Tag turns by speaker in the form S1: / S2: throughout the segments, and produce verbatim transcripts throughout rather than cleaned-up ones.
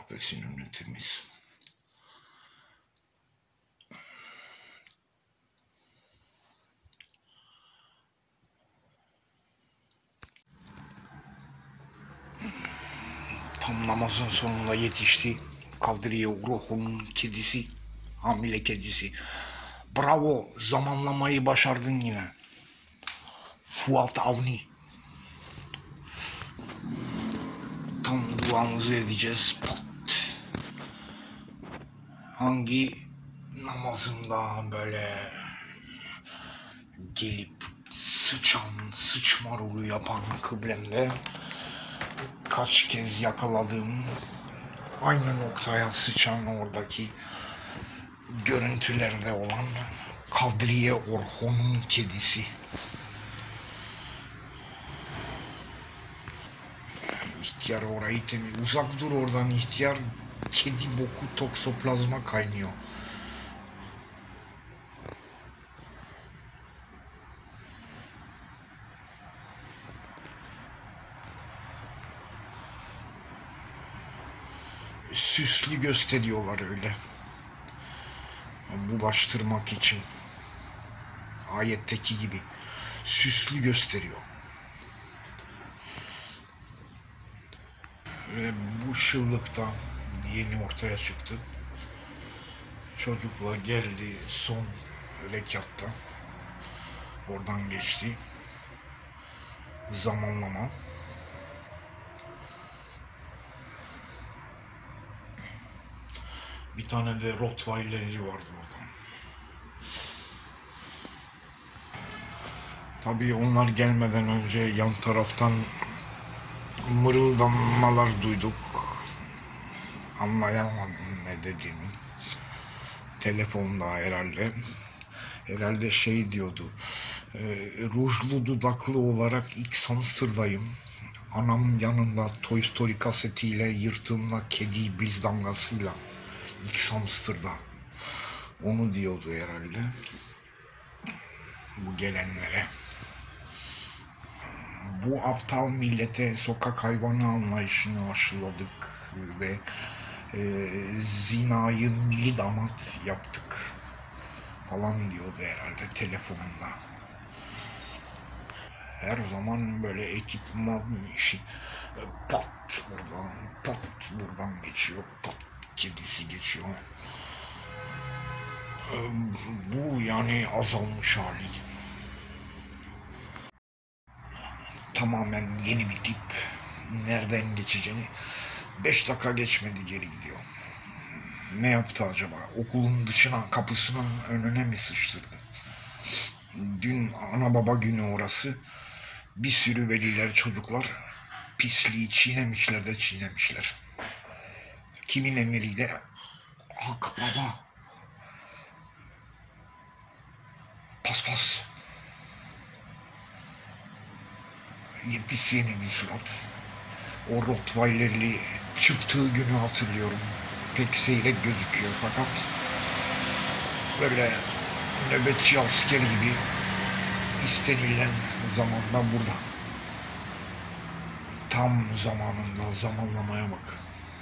S1: Besin ünitemiz. Tam namazın sonunda yetişti. Kadriye ruhunun kedisi, hamile kedisi. Bravo, zamanlamayı başardın yine. Fuat Avni. Tam duamızı edeceğiz. Hangi namazında böyle gelip sıçan, sıçma rolü yapan kıblemde kaç kez yakaladığım aynı noktaya sıçan oradaki görüntülerde olan Kadriye Orhon'un kedisi. İhtiyar orayı temiz. Uzak dur oradan ihtiyar. Kedi boku toksoplazma kaynıyor. Süslü gösteriyorlar öyle. Bulaştırmak için. Ayetteki gibi. Süslü gösteriyor. Ve bu şıllıkta yeni ortaya çıktı. Çocukla geldi son rekatta. Oradan geçti. Zamanlama. Bir tane de Rottweiler'i vardı orada. Tabii onlar gelmeden önce yan taraftan mırıldanmalar duyduk. Anlayamadım ne dediğini. Telefonda herhalde. Herhalde şey diyordu. E, rujlu dudaklı olarak ilk Hamster'dayım. Anamın yanında Toy Story kasetiyle yırtığımda kedi biz damgasıyla ilk Hamster'da. Onu diyordu herhalde. Bu gelenlere. Bu aptal millete sokak hayvanı anlayışını aşıladık ve e, zinayı milli damat yaptık falan diyordu herhalde telefonunda. Her zaman böyle ekipman işi pat buradan pat buradan geçiyor, pat kedisi geçiyor. Bu yani azalmış hali. Tamamen yeni bir tip. Nereden geçeceğini beş dakika geçmedi geri gidiyor. Ne yaptı acaba? Okulun dışına, kapısının önüne mi sıçtırdı? Dün ana baba günü orası. Bir sürü veliler, çocuklar pisliği çiğnemişler de çiğnemişler. Kimin emriyle? Hak baba. Pas pas. Pis yeni bir surat. O Rottweiler'li çıktığı günü hatırlıyorum. Pek seyrek gözüküyor fakat böyle nöbetçi asker gibi istenilen zamanda burada. Tam zamanında, zamanlamaya bak.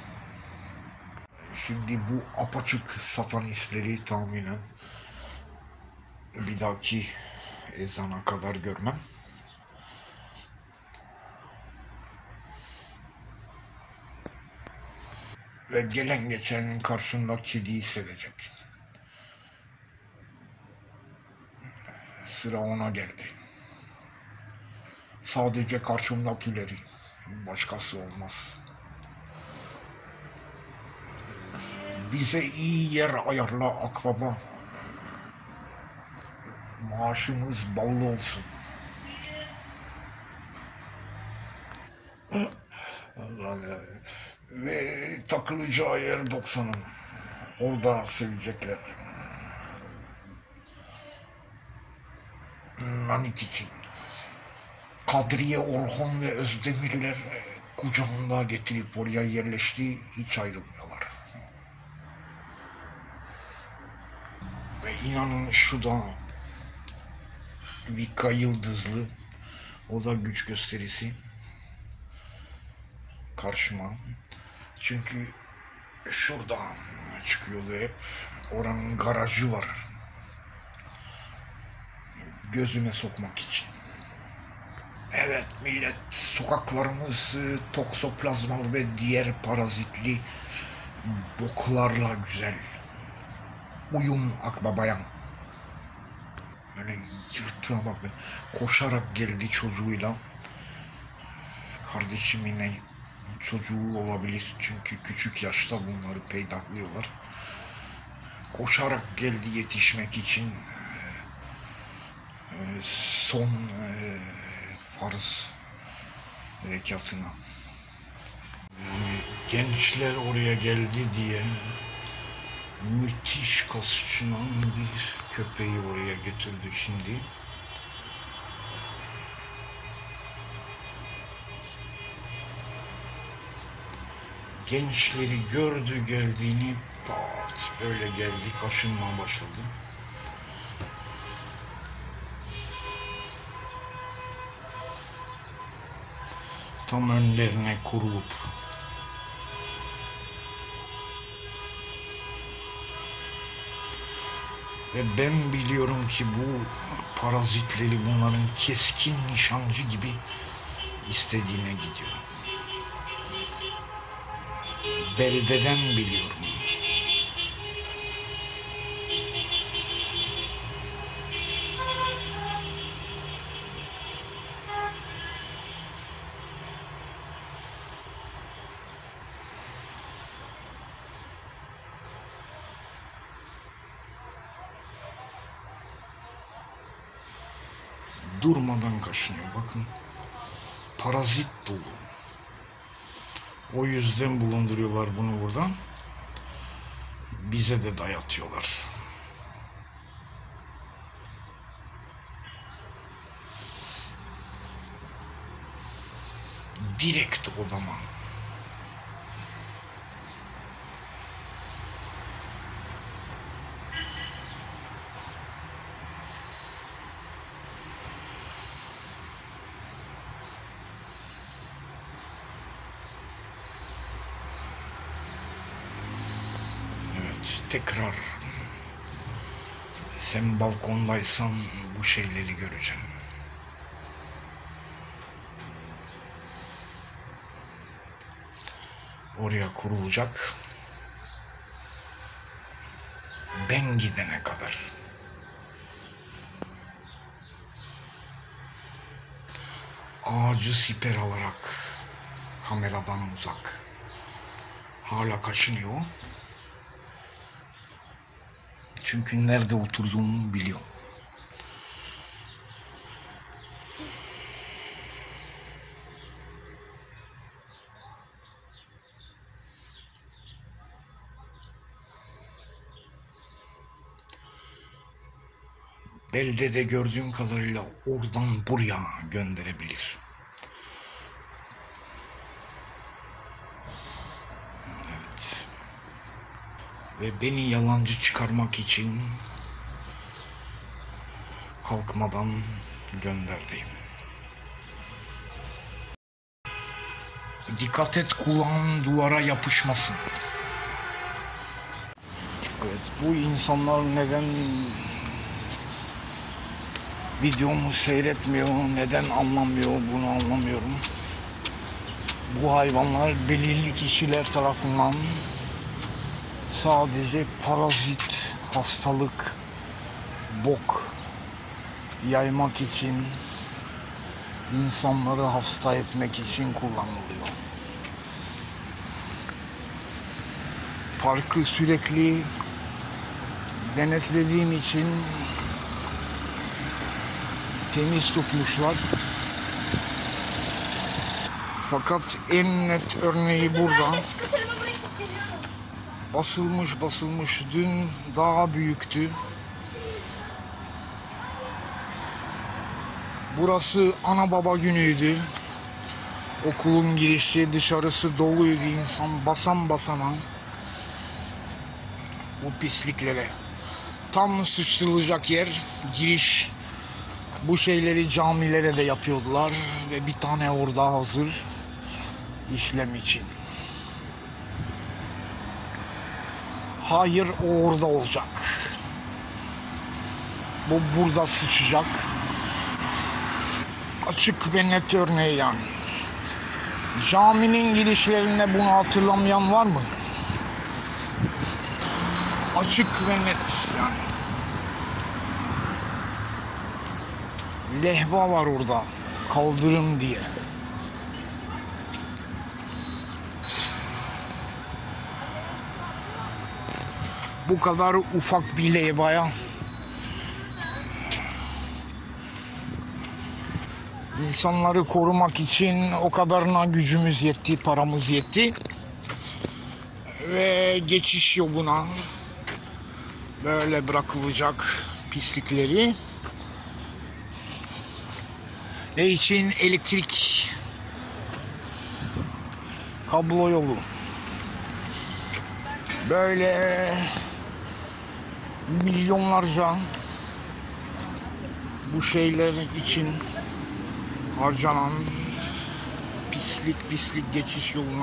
S1: Şimdi bu apaçık satanistleri tahminen bir dahaki ezana kadar görmem. Ve gelen geçenin karşısında kediyi sevecek. Sıra ona geldi. Sadece karşımdakileri, başkası olmaz. Bize iyi yer ayarla akbaba. Maaşımız ballı olsun. Allah. Ve takılacağı yer doksanın. Orada sevecekler. Nanik için. Kadriye Orhon ve Özdemirler kucağında getirip oraya yerleşti, hiç ayrılmıyorlar. Ve inanın şu da Vika Yıldızlı, o da güç gösterisi karşıma. Çünkü şuradan çıkıyordu hep. Oranın garajı var. Gözüme sokmak için. Evet millet, sokaklarımız toksoplazma ve diğer parazitli boklarla güzel. Uyum akbabayan. Böyle yırtığına bak be. Koşarak geldi çocuğuyla. Kardeşim yine çocuğu olabilir çünkü küçük yaşta bunları peydahlıyorlar. Koşarak geldi yetişmek için son farz rekatına. Gençler oraya geldi diye müthiş kasçınan bir köpeği oraya götürdü şimdi. Gençleri gördü geldiğini, pat böyle geldi, kaşınmaya başladı. Tam önlerine kurulup ve ben biliyorum ki bu parazitleri bunların keskin nişancı gibi istediğine gidiyor. Beldeden biliyorum. Durmadan kaşınıyor. Bakın. Parazit dolu. O yüzden bulunduruyorlar bunu buradan. Bize de dayatıyorlar. Direkt odama. Tekrar sen balkondaysan bu şeyleri göreceğim. Oraya kurulacak. Ben gidene kadar. Ağacı siper alarak kameradan uzak. Hala kaşınıyor. Çünkü nerede oturduğumu biliyor. Beldede gördüğüm kadarıyla oradan buraya gönderebilir. Evet. Ve beni yalancı çıkarmak için kalkmadan gönderdi. Dikkat et, kulağın duvara yapışmasın. Evet, bu insanlar neden videomu seyretmiyor, neden anlamıyor, bunu anlamıyorum. Bu hayvanlar belirli kişiler tarafından sadece parazit, hastalık, bok yaymak için, insanları hasta etmek için kullanılıyor. Parkı sürekli denetlediğim için temiz tutmuşlar. Fakat en net örneği burada. Basılmış basılmış. Dün daha büyüktü. Burası ana baba günüydü. Okulun girişi, dışarısı doluydu, insan basan basana bu pisliklere. Tam sıçrılacak yer, giriş. Bu şeyleri camilere de yapıyordular ve bir tane orada hazır işlem için. Hayır, o orada olacak. Bu burada sıçacak. Açık ve net örneği yani. Caminin girişlerinde bunu hatırlamayan var mı? Açık ve net yani. Lehva var orada. Kaldırım diye. Bu kadar ufak bir levhaya İnsanları korumak için o kadarına gücümüz yetti, paramız yetti. Ve geçiş yoluna böyle bırakılacak pislikleri. Ne için? Elektrik kablo yolu. Böyle milyonlarca bu şeyler için harcanan pislik pislik geçiş yoluna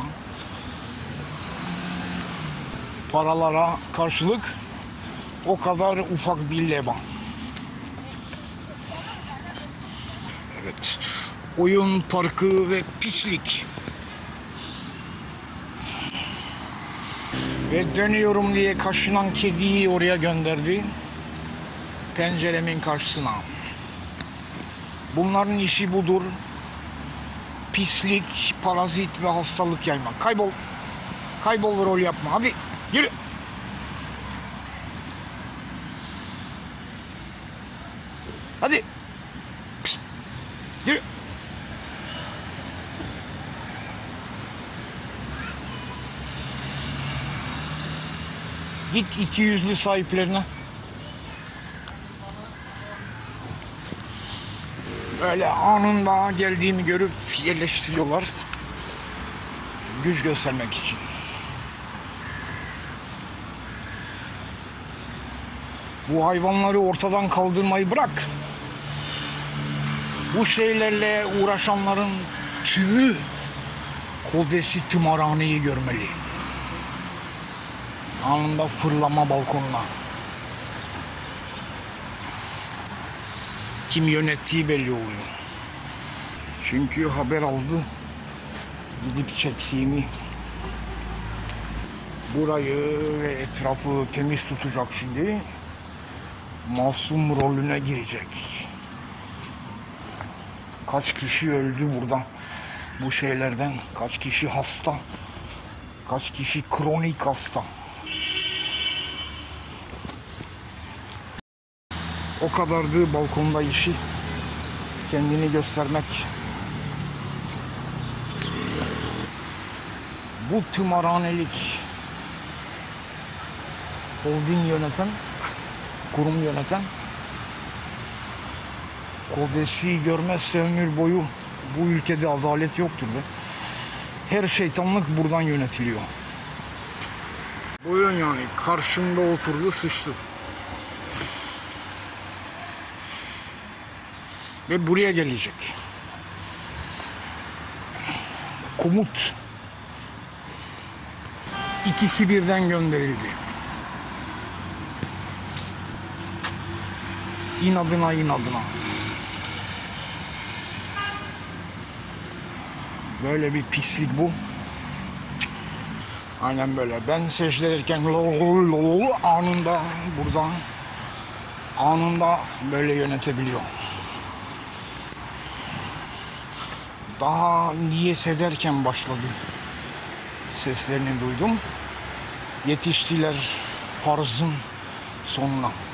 S1: paralara karşılık o kadar ufak bir levha. Evet. Oyun parkı ve pislik. Ve dönüyorum diye kaşınan kediyi oraya gönderdi. Penceremin karşısına. Bunların işi budur. Pislik, parazit ve hastalık yaymak. Kaybol. Kaybol, rol yapma. Hadi yürü. Hadi. Pişt. Yürü. Git iki yüzlü sahiplerine. Öyle anında geldiğimi görüp yerleştiriyorlar. Güç göstermek için. Bu hayvanları ortadan kaldırmayı bırak. Bu şeylerle uğraşanların tümü Kodesi tımarhaneyi görmeli. Anında fırlama balkonuna. Kim yönettiği belli oluyor. Çünkü haber aldı. Gidip çektiğimi. Burayı ve etrafı temiz tutacak şimdi. Masum rolüne girecek. Kaç kişi öldü burada bu şeylerden, kaç kişi hasta, kaç kişi kronik hasta. O kadardı balkonda işi, kendini göstermek. Bu tımarhanelik holding yöneten, kurum yöneten Kodesi görmezse ömür boyu bu ülkede adalet yoktur be. Her şeytanlık buradan yönetiliyor. Buyurun yani, karşımda oturdu, sıçtı. Ve buraya gelecek. Komut. İkisi birden gönderildi. İnadına inadına. Böyle bir pislik bu. Aynen böyle. Ben secde ederken anında buradan anında böyle yönetebiliyor. Daha niyet ederken başladı. Seslerini duydum. Yetiştiler farzın sonuna.